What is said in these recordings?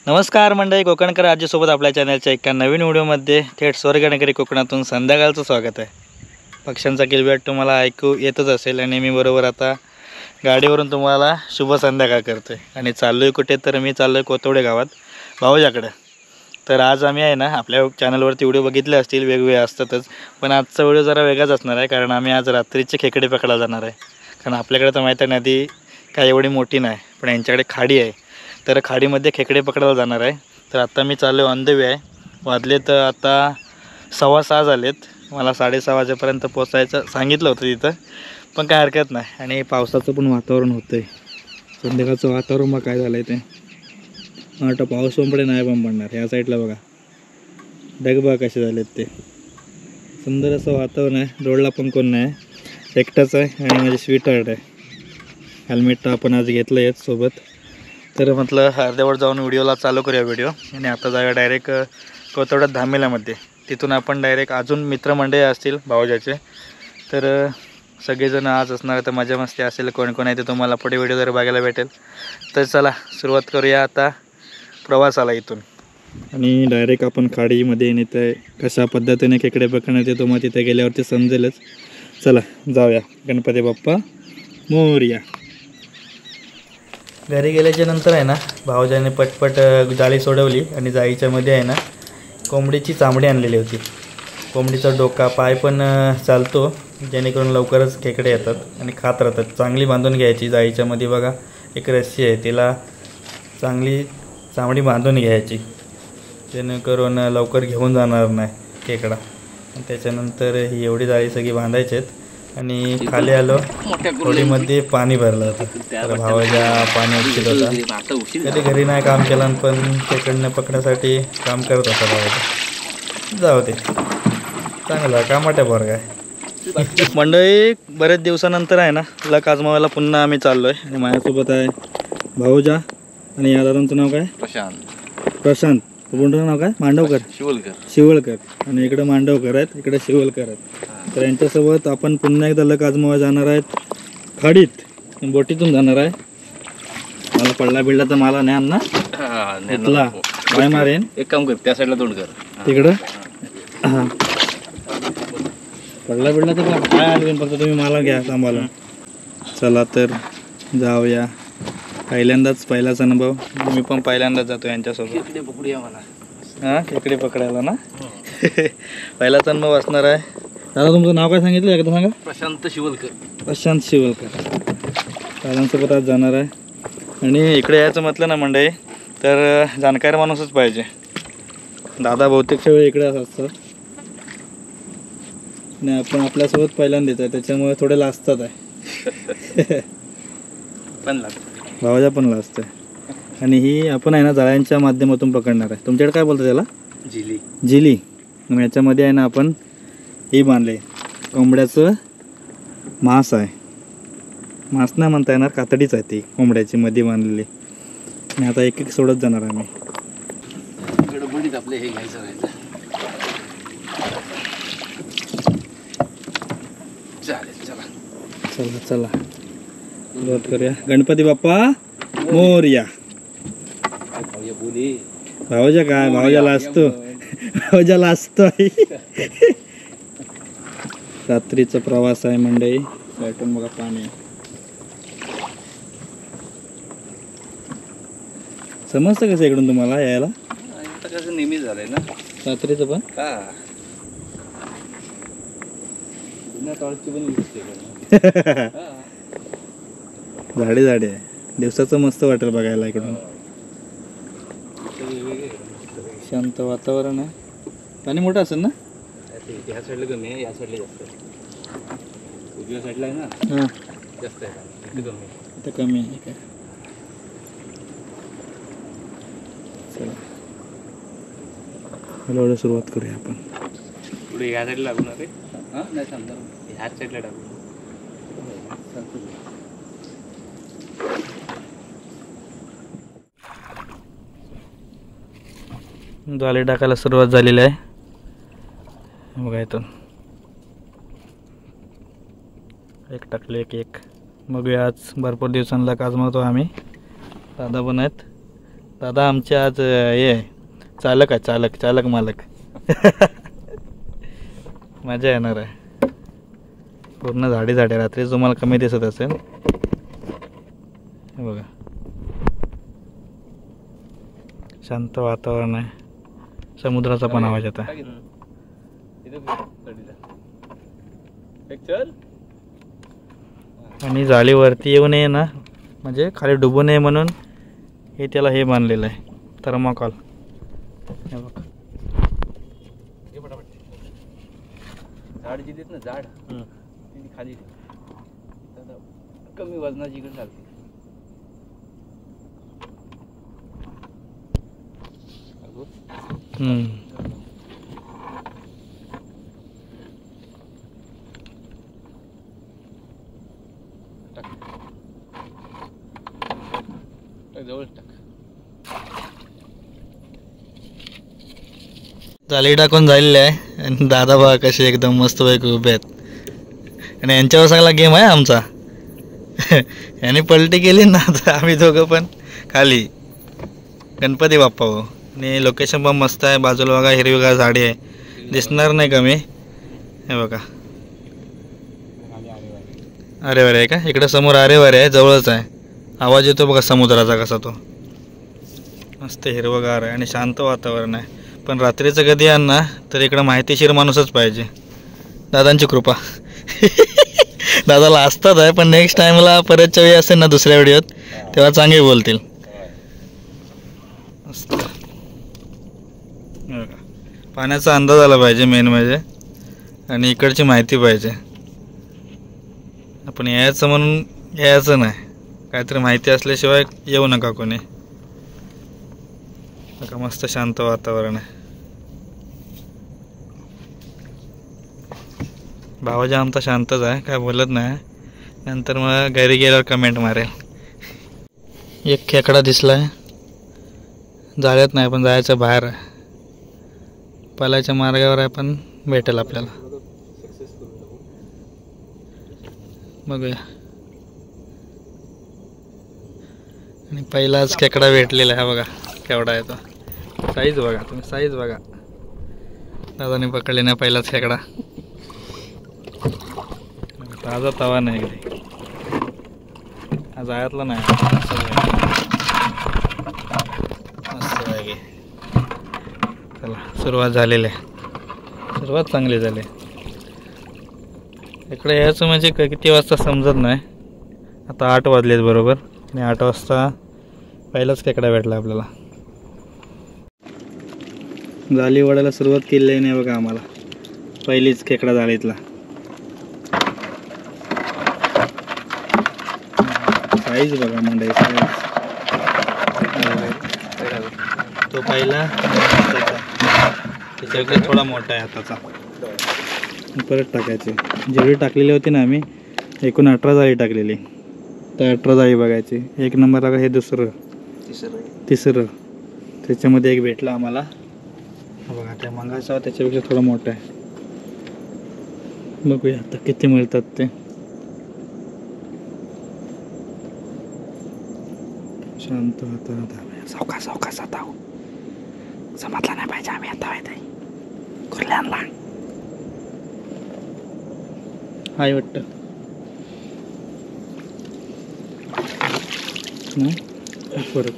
नमस्कार मंडळी, कोकणकर राज्यासोबत आपल्या चॅनलच्या एका नवीन व्हिडिओमध्ये थेट स्वर्गनगरी कोकणातून संध्याकाळचं स्वागत आहे. पक्ष्यांचा किलबिलाट तुम्हाला ऐकू येतच असेल आणि मी बरोबर आता गाडीवरून तुम्हाला शुभ संध्याकाळ करतोय आणि चाललोय कुठे, तर मी चाललोय कोथवडे गावात भाऊजाकडे. तर आज आम्ही आहे ना, आपल्या चॅनलवरती व्हिडिओ बघितले असतील, वेगवेगळे असतातच, पण आजचा व्हिडिओ जरा वेगळाच असणार आहे. कारण आम्ही आज रात्रीचे खेकडे पकडायला जाणार आहे. कारण आपल्याकडे तर माहीत आहे नदी काय एवढी मोठी नाही, पण यांच्याकडे खाडी आहे. तर खाडीमध्ये खेकडे पकडायला जाणार आहे. तर आता मी चाललो ऑन द वे आहे. वाजले तर आता 6:15 झालेत. मला 6:30 वाजेपर्यंत पोचायचं सांगितलं होतं तिथं, पण काय हरकत नाही. आणि पावसाचं पण वातावरण होतं आहे. संध्याकाळचं वातावरण मग काय झालं आहे ते आता पाऊस पण पडे नाही पण पडणार. ह्या साईडला बघा ढगबा कसे झालेत ते. सुंदर असं वातावरण आहे. रोडला पण कोण नाही, एकटाच आहे आणि माझी स्वीटहार्ट आहे. हेल्मेट तर आपण आज घेतलं आहे सोबत. तर म्हटलं अर्ध्यावर जाऊन व्हिडिओला चालू करूया व्हिडिओ. आणि आता जाऊया डायरेक्ट कोथवड्यात धामेल्यामध्ये. तिथून आपण डायरेक्ट अजून मित्रमंडळी असतील भाऊजाचे, तर सगळेजण आज असणार. तर मजा मस्ती असेल, कोण कोण आहे ते तुम्हाला पुढे व्हिडिओ जर बघायला भेटेल. तर चला सुरुवात करूया आता प्रवासाला इथून. आणि डायरेक्ट आपण खाडीमध्ये नाही तर कशा पद्धतीने खेकडे पकडण्यात येतो मग तिथे गेल्यावरती समजेलच. चला जाऊया. गणपती बाप्पा मोरया. घरी गेल्याच्या नंतर आहे ना, भाऊजाने पटपट जाळी सोडवली आणि जाळीच्यामध्ये आहे ना कोंबडीची चामडी आणलेली होती. कोंबडीचा डोका पाय पण चालतो, जेणेकरून लवकरच खेकडे येतात आणि खात राहतात. चांगली बांधून घ्यायची जाळीच्यामध्ये. बघा एक रस्सी आहे, तिला चांगली चामडी बांधून घ्यायची, जेणेकरून लवकर घेऊन जाणार नाही खेकडा. त्याच्यानंतर ही एवढी जाळी सगळी बांधायची आहेत. आणि खाली आलो, होडीमध्ये पाणी भरलं होतं. तर भावाच्या पाणी उचलत होता. कधी घरी नाही काम केलं, पण खेकडे पकडण्यासाठी काम करत होता भावाचं. जाऊ दे, चांगलं कामाट्या बरं काय. मंडळी बरेच दिवसानंतर आहे ना लक आजमावायला पुन्हा आम्ही चाललो आहे. आणि माझ्यासोबत आहे भाऊजा आणि या दादांचं नाव काय? प्रशांत. पुढचं नाव काय? मांडवकर, शिवळकर. आणि इकडं मांडवकर आहेत, इकडे शिवळकर आहेत. तर यांच्यासोबत आपण पुन्हा एकदा लक आजमावा जाणार आहेत खाडीत. बोटीतून जाणार आहे. मला पडला बिडला तर मला नाही ना इथला काय मारेन. एक काम कर, त्या साईडला तोंड कर तिकडं. हां, पडला बिडला तर काय आलं, फक्त तुम्ही मला घ्या सांभाळून. चला तर जाऊया. पहिलाच अनुभव. मी पण पहिल्यांदाच जातो यांच्यासोबत. हां, खेकडे पकडायला ना. पहिलाच अनुभव असणार आहे. दादा तुमचं नाव काय सांगितलं एकदा सांगा? प्रशांत शिवलकर. प्रशांत शिवलकर. दादांसोबत आज जाणार आहे. आणि इकडे यायचं म्हटलं ना मंडळी, तर जाणकार माणूसच पाहिजे. दादा बहुतेकच्या वेळी इकडे असतात आणि आपण आपल्यासोबत पहिल्यांदाच आहे, त्याच्यामुळे थोडे लाजतात आहे. पण लागतं भावाजा पण लाजतं आहे. आणि ही आपण आहे ना जाळ्यांच्या माध्यमातून पकडणार आहे. तुमच्याकडे काय बोलतं त्याला? जिली. याच्यामध्ये आहे ना आपण हे बांधले, कोंबड्याचं मांस आहे. मांस नाही म्हणता येणार, कातडीच आहे ती कोंबड्याची मध्ये बांधलेली. आणि आता एक एक सोडत जाणार आम्ही. गडबडीत आपले हे घ्यायचं. चला सुरुवात करूया. गणपती बाप्पा मोरया. भाऊजा काय, भाऊजाला असतो, भाऊजाला असतो. रात्रीचा प्रवास आहे मंडळी. साईटून बघा पाणी. समजतं कसं इकडून तुम्हाला यायला? कसं नेहमी झालंय ना रात्रीचं पण. झाडे आहे. दिवसाचं मस्त वाटेल बघायला इकडून. शांत वातावरण आहे. पाणी मोठं असेल ना? ह्या साईडला कमी आहे, या साईडला जास्त आहे. उजव्या साईडला आहे ना. हां, जास्त आहे. इथे कमी आहे. इथं कमी आहे काय? चला हळूहळू सुरुवात करूया आपण. पुढे ह्या साईडला लागून आहे. हां नाही समजा ह्याच साईडला टाकू. जाळी टाकायला सुरुवात झालेली आहे. बघा इथून एक टाकले एक. बघूया आज भरपूर दिवसांना आजमावतो आम्ही. दादा पण आहेत. दादा आमचे आज हे चालक आहे, चालक मालक. मजा येणार आहे. पूर्ण झाडी रात्री तुम्हाला कमी दिसत असेल. हे बघा शांत वातावरण आहे, समुद्राचा पण आवाज येतो. आणि जाळीवरती येऊ नये ना, म्हणजे खाली डुबू नये म्हणून हे त्याला हे बांधलेलं आहे, थर्माकॉल. हे बघ झाड जी देत ना, झाड ती खाली कमी वजनाची इकडे चालते. जवळ टाक. जाळी टाकून झालेली आहे आणि दादा बघा कसे एकदम मस्त पैकी उभे आहेत. आणि यांच्यावर सगळा गेम आहे आमचा. याने पलटी केली ना तर आम्ही दोघं पण खाली. गणपती बाप्पा हो. आणि लोकेशन पण मस्त आहे. बाजूला बघा हिरवीगार झाडी आहे, दिसणार नाही कमी. हे बघा अरेवारे आहे का, इकडे समोर अरेवारे आहे, जवळच आहे. आवाज येतो बघा समुद्राचा कसा तो. मस्त हिरवगार आहे आणि शांत वातावरण आहे. पण रात्रीचं कधी आण ना तर इकडं माहितीशीर माणूसच पाहिजे. दादांची कृपा. दादाला असतात आहे, पण नेक्स्ट टाईमला परतच्या वेळी असेल ना दुसऱ्या व्हिडिओत तेव्हा चांगले बोलतील. मस्त पाण्याचा अंदाज आला पाहिजे मेन म्हणजे, आणि इकडची माहिती पाहिजे. आपण यायचं म्हणून यायचं नाही, काहीतरी माहिती असल्याशिवाय येऊ नका कोणी. बघा मस्त शांत वातावरण आहे. भावाजी आमचा शांतच आहे, काय बोलत नाही. नंतर मग घरी गेल्यावर कमेंट मारेल. एक खेकडा दिसलाय, जाळ्यात नाही पण जायचं बाहेर आहे. पलायच्या मार्गावर आहे पण भेटेल आपल्याला. बघूया. आणि पहिलाच खेकडा भेटलेला आहे बघा, केवढा आहे तो. साईज बघा तुम्ही, साईज बघा. दादाने पकडले नाही पहिलाच खेकडा. ताजा तवा नाही इकडे, आज आयातला नाही. मस्त आहे. चला सुरुवात झालेली आहे, सुरुवात चांगली झाली. इकडे यायचं म्हणजे किती वाजता समजत नाही. आता 8 वाजलेत बरोबर, आणि 8 वाजता पहिलाच खेकडा भेटला आपल्याला. जाळी वडायला सुरुवात केली नाही बघा आम्हाला, पहिलीच खेकडा जाळीतला. साईज बघा मंडई, साईज. तो पहिला त्याच्यापेक्षा थोडा मोठा आहे हाताचा. परत टाकायचे. जेवढी टाकलेली होती ना आम्ही, एकूण 18 जाळी टाकलेली, तर 18 जाळी बघायची. एक नंबरला हे दुसरं तिसरं, त्याच्यामध्ये एक भेटला आम्हाला. बघा त्या मंगाचा त्याच्यापेक्षा थोडा मोठा आहे. बघूया आता किती मिळतात ते. शांत वातावरण. सावकाश सावकाश आता समजला नाही पाहिजे आम्ही आता कुर्ल्यांना हाय वाटतं नाही परत.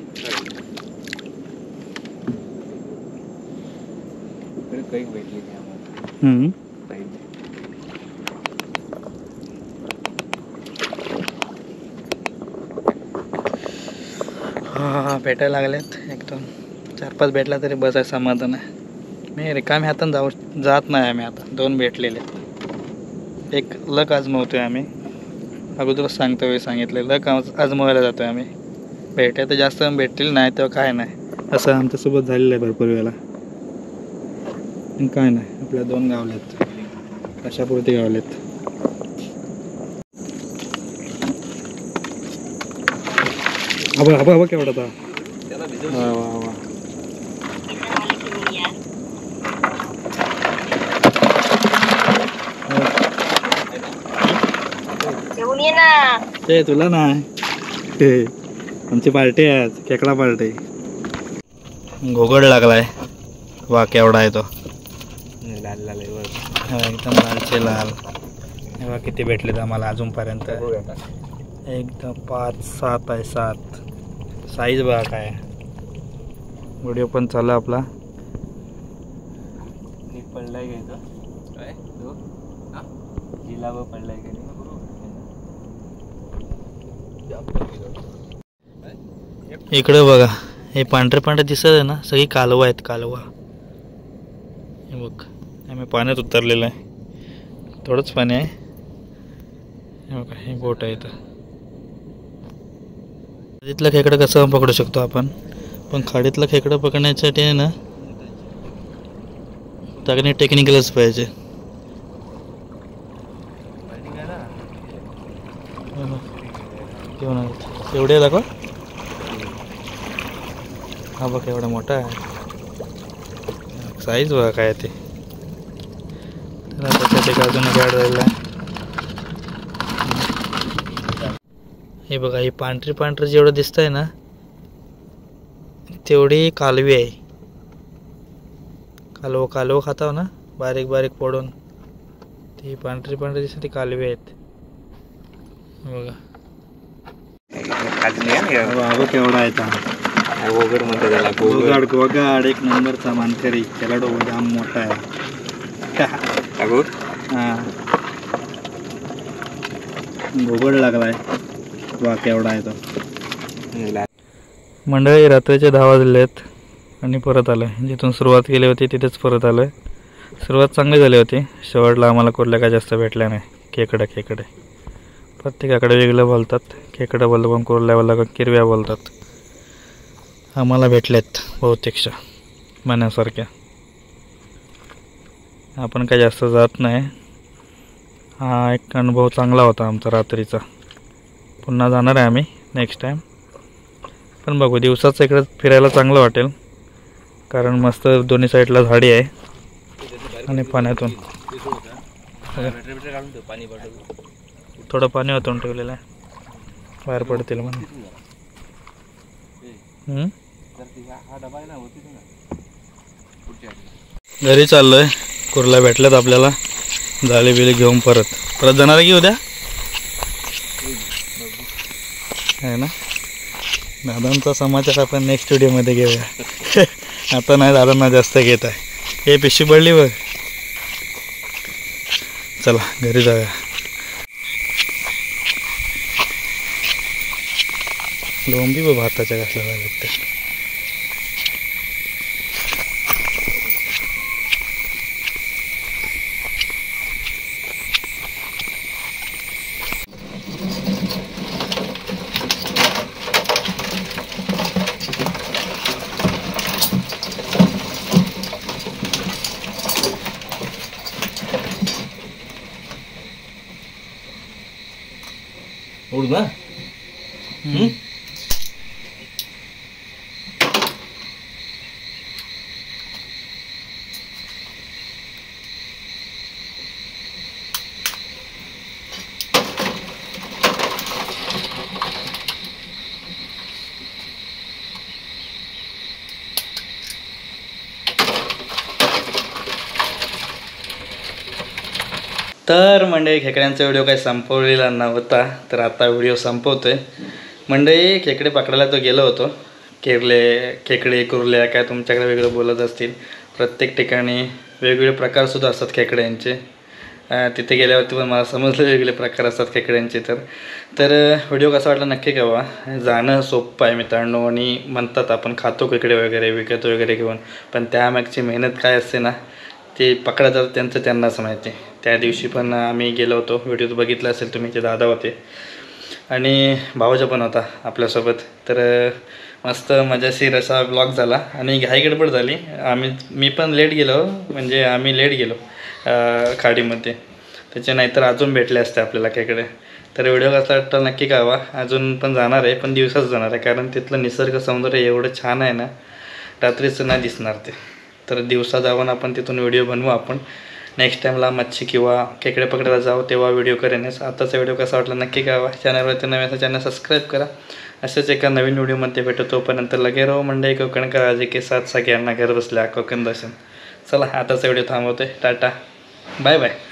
काही भेटली नाही आम्हाला. हा भेटायला लागलेत. एकदम 4-5 भेटला तरी बस आहे, समाधान आहे. मी रिकामी हातानं जात नाही आम्ही. आता 2 भेटलेले. एक लक आजमावतोय आम्ही, अगोदरच सांगितलं लक आजमावायला जातोय आम्ही. भेटाय तर जास्त भेटतील नाही तेव्हा काय नाही, असं आमच्यासोबत झालेलं आहे भरपूर वेळेला. काय नाही, आपल्या 2 गावलेत, कशापुरती गावलेत. हवा हवा हवा केवढा होता. वा वा वा. ते तुला नाही. आमची पार्टी आहे आज, खेकडा पार्टी. घोगड लागलाय. वा केवढा आहे तो. लाल लाल आहे बघ. हा, एकदम लालचे लाल. हे बघा किती भेटलेत आम्हाला अजूनपर्यंत. एकदम 5-7 आहे, 7 साईज बघा काय. व्हिडिओ पण चालू आपला. पडलाय घ्यायचं काय तो जिला व पडलाय का इकडे बघा हे पांढरे पांढरे दिसत आहे ना, सगळी कालवा आहेत. कालवा हे बघ, आम्ही पाण्यात उतरलेलं आहे. थोडंच पाणी आहे. हे बघा हे बोट आहे. इथं खाडीतलं खेकडं कसं पकडू शकतो आपण, पण खाडीतलं खेकडं पकडण्यासाठी आहे ना त्याने टेक्निकलच पाहिजे. एवढे दाखवा. हा बघ एवढा मोठा आहे. साईज बघा काय ते. त्याच्या अजून गाड राहिला. हे बघा ही पांढरी पांढरी जेवढं दिसत आहे ना तेवढी कालवी आहे. कालवं खाताव ना बारीक बारीक फोडून, ती पांढरी पांढरी दिसते ती कालवी आहेत. बघा बाबा केवढा आहे. गोगड म्हणतो त्याला. गोगाड एक नंबरचा मानकरी. त्याला डोकं जाम मोठा आहे. हा घोगड लागलाय. वा केवढा आहे तो. मंडळी रात्रीचे 10 वाजले आहेत आणि परत आलं आहे. जिथून सुरुवात केली होती तिथेच परत आलं आहे. सुरुवात चांगली झाली होती. शेवटला आम्हाला कुर्ल्या काय जास्त भेटल्या नाही. खेकडे प्रत्येकाकडे वेगळं बोलतात. खेकडं बोलतो पण कुर्ल्या बोलला किरव्या बोलतात. आम्हाला भेटलेत बहुतेकशा मनासारख्या. आपण काय जास्त जात नाही. हा एक अनुभव चांगला होता आमचा रात्रीचा. पुन्हा जाणार आहे आम्ही नेक्स्ट टाईम. पण बघू दिवसाचं इकडं फिरायला चांगलं वाटेल, कारण मस्त दोन्ही साईडला झाडी आहे आणि पाण्यातून थोडं पाणी वाहून ठेवलेलं आहे. बाहेर पडतील म्हणून. घरी चाललोय. कुर्ला भेटल्यात आपल्याला. जाळी बिली घेऊन परत जाणार आहे की उद्या आहे ना. दादांचा समाचार आपण नेक्स्ट व्हिडिओमध्ये घेऊया. आता नाही दादांना जास्त घेत आहे. हे पिशवी पडली बघ. चला घरी जाऊया. लोंबी बघ भाताच्या घासला लागते. उड ना. तर मंडळी खेकड्यांचा व्हिडिओ काही संपवलेला नव्हता, तर आता व्हिडिओ संपवतोय. मंडळी खेकडे पकडायला तो गेलो होतो. खेकडे कुर्ल्या काय तुमच्याकडे वेगळं बोलत असतील. प्रत्येक ठिकाणी वेगवेगळे प्रकारसुद्धा असतात खेकड्यांचे. तिथे गेल्यावरती पण मला समजलं वेगवेगळे प्रकार असतात खेकड्यांचे. तर व्हिडिओ कसा वाटला नक्की कळवा. जाणं सोपं आहे मित्रांनो, आणि म्हणतात आपण खातो खेकडे वगैरे विकतो वगैरे घेऊन, पण त्यामागची मेहनत काय असते ना ते पकडायचं त्यांचं त्यांनाच माहिती. त्या दिवशी पण आम्ही गेलो होतो. व्हिडिओ बघितला असेल तुम्ही, ते दादा होते आणि भाऊजा पण होता आपल्यासोबत. तर मस्त मजाशीर असा ब्लॉग झाला आणि घाई गडबड झाली. मी पण लेट गेलो, म्हणजे आम्ही लेट गेलो खाडीमध्ये. त्याचे नाहीतर अजून भेटले असते आपल्याला खेकडे. तर व्हिडिओ कसा वाटता नक्की कळवा. अजून पण जाणार आहे, पण दिवसाच जाणार आहे, कारण तिथलं निसर्ग सौंदर्य एवढं छान आहे ना, रात्रीचं नाही दिसणार ते. तर दिवसा जाऊन आपण तिथून व्हिडिओ बनवू. आपण नेक्स्ट टाईमला मच्छी किंवा खेकडे पकडायला जाऊ तेव्हा व्हिडिओ करेनच. आताचा व्हिडिओ कसा वाटला नक्की कळवा. चॅनलवरती नवीन असेल चॅनल सबस्क्राईब करा असेच एका नवीन व्हिडिओमध्ये भेटतो. तोपर्यंत लगे राहो मंडळी कोकणकर राजे के साथ सगळ्यांना घर बसल्या कोकण दर्शन. चला आताचा व्हिडिओ थांबवतोय. Tata bye bye.